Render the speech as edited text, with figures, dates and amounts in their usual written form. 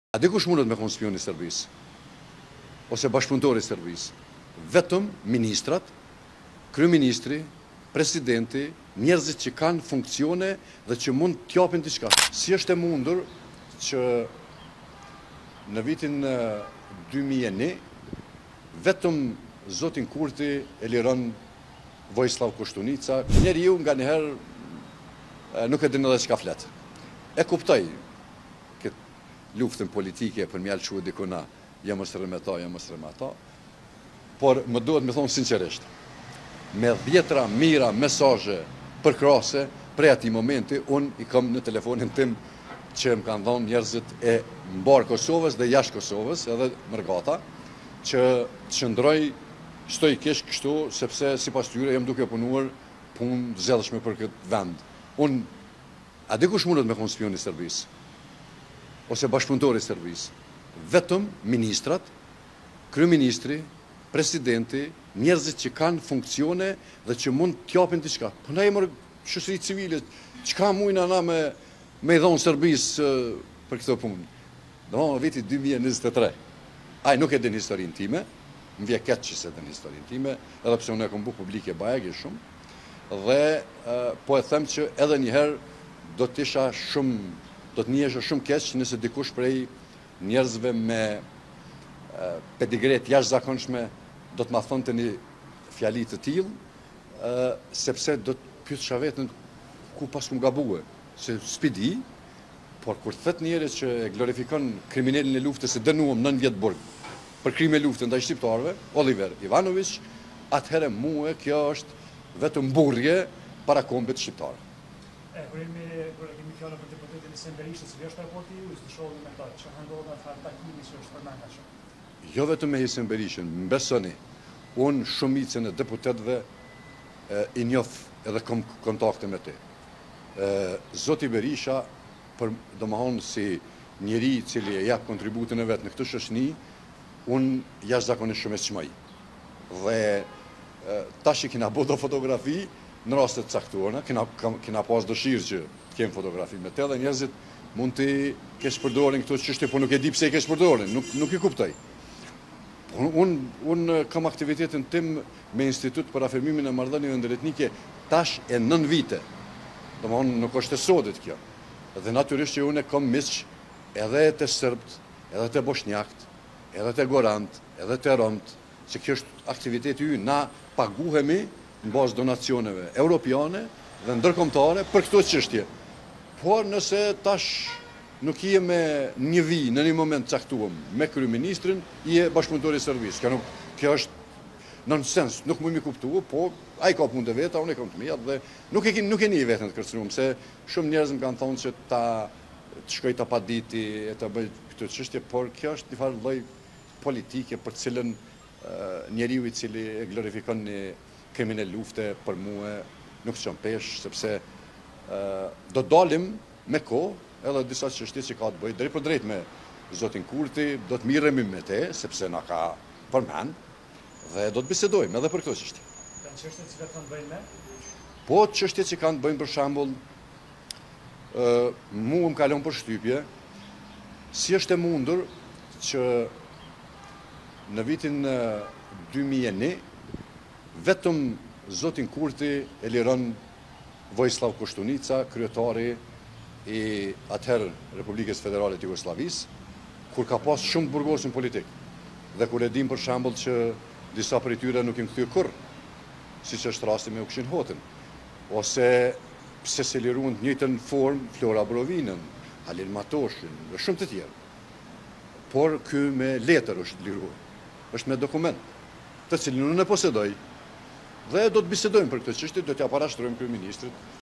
A dikush mundet me konë spion i Serbisë, ose bashkëpunëtor i Serbisë. Vetëm ministrat, kryeministri, presidenti, njerëzit që kanë funksione dhe që mund t'japin diçka. Si është e mundur që në vitin 2001 vetëm zotin Kurti e liron Vojislav Koštunica, njeriu nga njëherë nuk e din edhe çka flet. E kuptoj këtë luftën politike për mjalë shuë dikuna, jam sërë me ta, jam sërë me ta, por më duhet me thonë sinqerisht, me dhjetra mira mesazhe përkrase, prej atij momenti, unë i kam në telefonin tim që më kanë thonë njerëzit e mbar Kosovës dhe jashtë Kosovës, edhe mërgata, që qëndroj stoikisht kështu, sepse sipas tyre jam duke punuar punë zellshme për këtë vend. A dikush mundet me konë spion i Serbisë, ose bashkëpunëtor i Serbisë. Vetëm ministrat, kryeministri, presidenti, njerëzit që kanë funksione dhe që mund t'japin diçka. Po na jemi shoqëri civile, çka mujna na me i dhonë Serbisë për këtë punë. Domethënë viti 2023. Ai nuk e din historinë time, më vjen keq që se din historinë time, edhe pse unë e kam bërë publike bajegi shumë, dhe po e them që edhe një herë do të njihesha shumë keq nëse dikush prej njerëzve me pedigret jashtëzakonshme do të ma thonte një fjali të tillë, sepse do të pyetësha veten ku pas kum gabue, se s'pidi, por kur thot njëri që e glorifikon kriminalin e luftës se dënuam 9 vjet burg për krime luftën ndaj shqiptarëve, Oliver Ivanović, atëherë mua kjo është vetëm burrje para kombit shqiptar. Kur kemi fjallë për deputetin Isem Berishën, cili është raporti ju, të shohim me ta, që ndodha atë takimi që është përmend ashtu. Jo vetëm me Isem Berishën, mbesoni, unë shumicën e deputetëve i njoh edhe kam kontakte me te. Zoti Berisha, domethënë si njeri i cili e jap kontributin e vet në këtë shoqëni, unë jashtëzakonisht shumë e çmoj. Dhe tash që kena bërë fotografi në raste të caktuara, kena pas dëshirë që të kem fotografi me te dhe njerëzit mund të kesh përdorin këto çështje, po nuk e di pse e kesh përdorin, nuk i kuptoj. Unë kam aktivitetin tim me Institut për afirmimin e marrëdhënieve ndërretnike tash e 9 vite. Domthonë nuk është e sodit kjo. Dhe natyrisht që unë kam miq edhe të serbët, edhe të bosnjakët, edhe të gorant, edhe të romt, që kjo është aktiviteti ynë. Na paguhemi në bazë donacioneve europiane dhe ndërkombëtare për këto çështje. Por nëse tash nuk je me një vi në një moment caktuar me kryeministrin, je bashkëpunëtor i Serbisë. Kjo është nonsens, nuk më kuptua, po ai ka punë të veta, unë e kam të mia dhe nuk e një veten të kërcënuar, se shumë njerëz më kanë thonë që të shkoj ta paditi e ta bëj këtë çështje, por kjo është një farë lloj politike për të cilën njeriu i cili e glorifikon një kriminal lufte për mua nuk çon pesh, sepse do dalim me kohë edhe disa çështje që ka të bëjë drejt për drejt me zotin Kurti, do të mirremi me te, sepse na ka përmend dhe do të bisedojmë edhe për këto çështje. Kanë çështje që kanë të bëjnë me? Po çështje që kanë të bëjnë për shembull mua më kalon për shtypje si është e mundur që në vitin 2001 vetëm zotin Kurti e liron Vojislav Koštunica, kryetari i atëherë Republikës Federale të Jugosllavisë, kur ka pas shumë të burgosur politik. Dhe kur e dim për shembull që disa prej tyre nuk i kthyer kurrë, siç është rasti me Ukshin Hotin, ose pse se liruan në të njëjtën formë Flora Brovinën, Halil Matoshin dhe shumë të tjerë. Por ky me letër është liruar, është me dokument, të cilin unë e posedoj. Dhe do të bisedojmë për këtë çështje, do t'ja parashtrojmë kryeministrit.